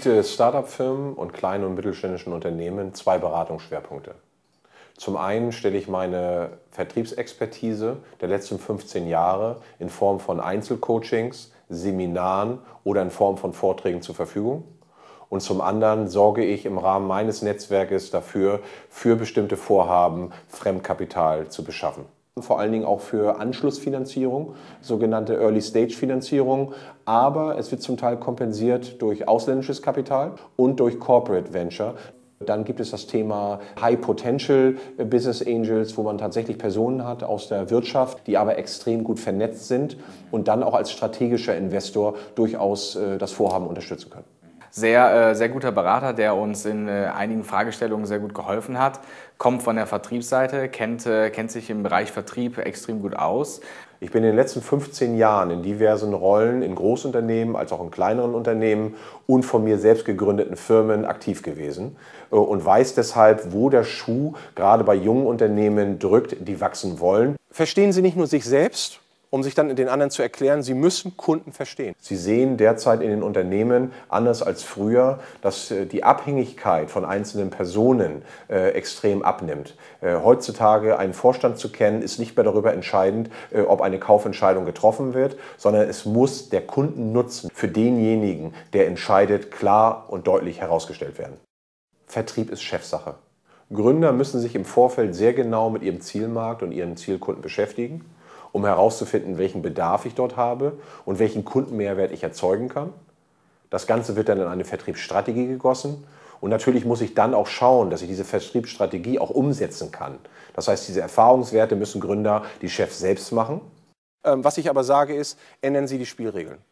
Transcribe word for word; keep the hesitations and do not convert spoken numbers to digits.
biete Start-up-Firmen und kleinen und mittelständischen Unternehmen zwei Beratungsschwerpunkte. Zum einen stelle ich meine Vertriebsexpertise der letzten fünfzehn Jahre in Form von Einzelcoachings, Seminaren oder in Form von Vorträgen zur Verfügung. Und zum anderen sorge ich im Rahmen meines Netzwerkes dafür, für bestimmte Vorhaben Fremdkapital zu beschaffen. Vor allen Dingen auch für Anschlussfinanzierung, sogenannte Early-Stage-Finanzierung, aber es wird zum Teil kompensiert durch ausländisches Kapital und durch Corporate Venture. Dann gibt es das Thema High Potential Business Angels, wo man tatsächlich Personen hat aus der Wirtschaft, die aber extrem gut vernetzt sind und dann auch als strategischer Investor durchaus das Vorhaben unterstützen können. Sehr, sehr guter Berater, der uns in einigen Fragestellungen sehr gut geholfen hat, kommt von der Vertriebsseite, kennt, kennt sich im Bereich Vertrieb extrem gut aus. Ich bin in den letzten fünfzehn Jahren in diversen Rollen, in Großunternehmen als auch in kleineren Unternehmen und von mir selbst gegründeten Firmen aktiv gewesen und weiß deshalb, wo der Schuh gerade bei jungen Unternehmen drückt, die wachsen wollen. Verstehen Sie nicht nur sich selbst, um sich dann den anderen zu erklären, Sie müssen Kunden verstehen. Sie sehen derzeit in den Unternehmen, anders als früher, dass die Abhängigkeit von einzelnen Personen äh, extrem abnimmt. Äh, heutzutage einen Vorstand zu kennen, ist nicht mehr darüber entscheidend, äh, ob eine Kaufentscheidung getroffen wird, sondern es muss der Kundennutzen für denjenigen, der entscheidet, klar und deutlich herausgestellt werden. Vertrieb ist Chefsache. Gründer müssen sich im Vorfeld sehr genau mit ihrem Zielmarkt und ihren Zielkunden beschäftigen, um herauszufinden, welchen Bedarf ich dort habe und welchen Kundenmehrwert ich erzeugen kann. Das Ganze wird dann in eine Vertriebsstrategie gegossen und natürlich muss ich dann auch schauen, dass ich diese Vertriebsstrategie auch umsetzen kann. Das heißt, diese Erfahrungswerte müssen Gründer, die Chefs selbst machen. Was ich aber sage ist, ändern Sie die Spielregeln.